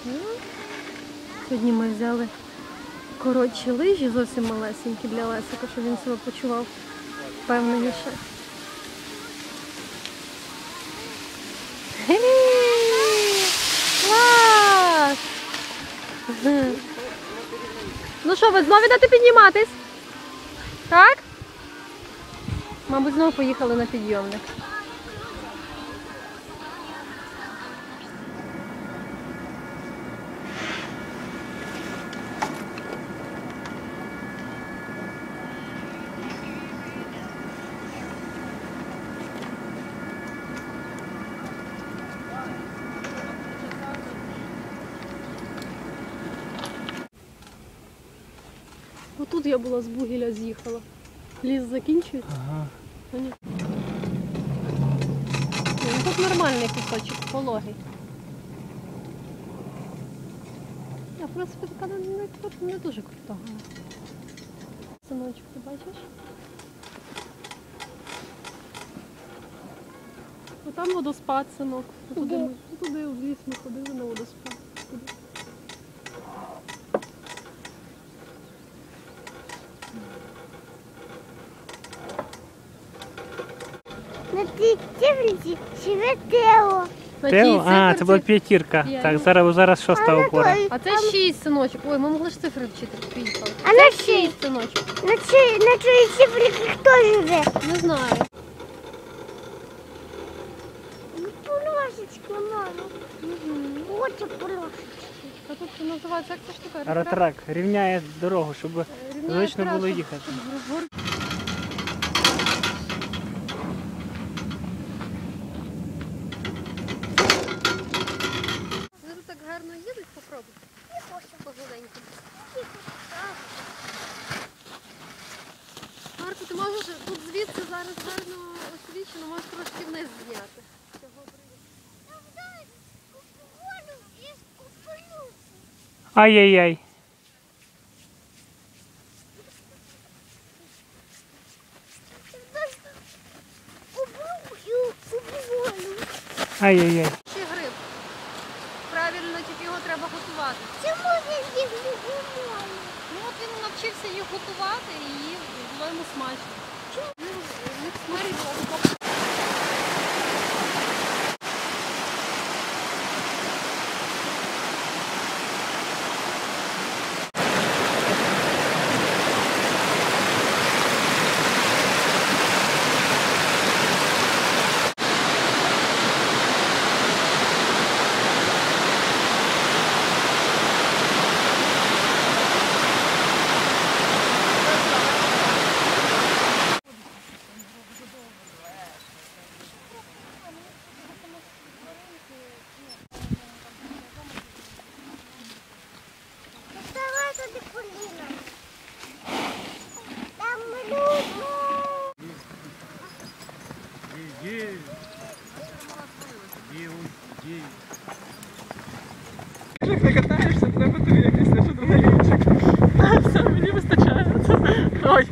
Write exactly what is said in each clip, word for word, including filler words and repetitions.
Сьогодні ми взяли коротші лижі, зовсім малесенькі для Лесика, щоб він себе почував впевненіше. Клас! Ну що, ви знову йдете підніматись? Так? Мабуть, знову поїхали на підйомник. Отут я була з Бугіля з'їхала. Ліс закінчується. Ага. Ну, тут нормальний кусочок, пологий. А в принципі така не, не дуже крута. Синочок, ти бачиш? А там водоспад, синок. Туди, ми, туди в ліс ми ходили на водоспад. Туди. На цій цифриці живе Тео. Тео? А, це була п'ятірка. П'ять. Так, зараз, зараз шоста опора. А це шість, синочок. Ой, ми могли ж цифри вчити. Поїхали. А на Шість, синочок. На цій, на цій цифрі хто живе? Не знаю. Ну, полосочка, мама. Угу. Оце полосочка. А тут це називається, як ця штука? Ретрак рівняє дорогу, щоб Рівняє зручно було трасу. їхати. Вони так гарно їдуть, попробуй. Не хочу. Погоденько. Марко, ти можеш тут звідси зараз гарно освічено, можеш трошки вниз зняти. Ай-яй-яй. Ай-яй-яй. Ще гриб. Правильно, тільки його треба готувати. Чому він їх не знімає? Ну от він навчився їх готувати і їв, було йому смачно. Чому? В них смарі була. Давай туди Поліна. Там люди. Є, є, є. Як не катаєшся, треба тобі якийсь лише другарівчик. А, все, мені вистачає. Ой.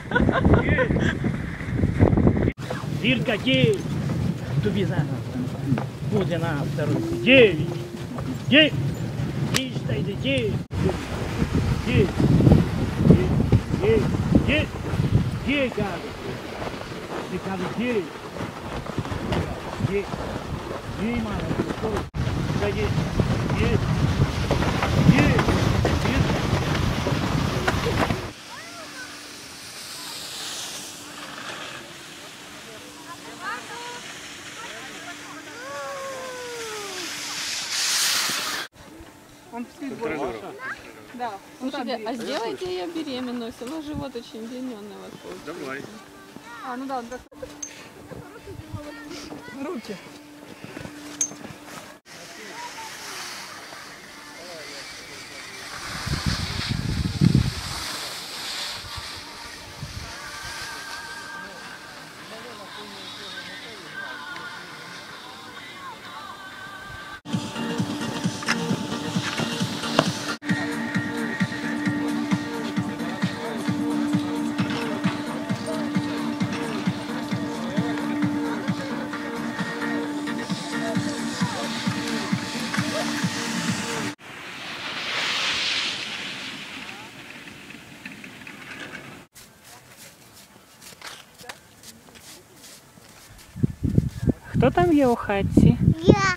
Зірка, є. Тобі зараз буде на второй. Є, є. Є, та йде, є. Є, є, є, є. Є, кажу. Ти кажу, є. Є. Є, мама. Та є. Є. Є. Є. Он спит больше. Да. Слушайте, а сделайте ее беременную, все равно живот очень длинненный вот получится. Давай. А, ну да, он так. Руки. Хто там є у хатці? Я.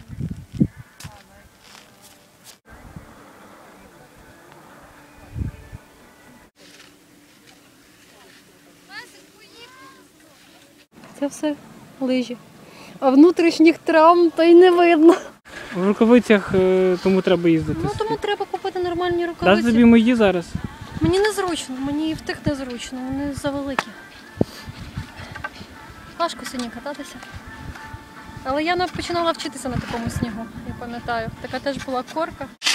Це все лижі. А внутрішніх травм то й не видно. В рукавицях е, тому треба їздити. Ну тому треба купити нормальні Дати рукавиці. тобі мої зараз. Мені незручно, мені і в тих незручно, вони завеликі. Важко сьогодні кататися. Але я не починала вчитися на такому снігу, я пам'ятаю. Така теж була корка.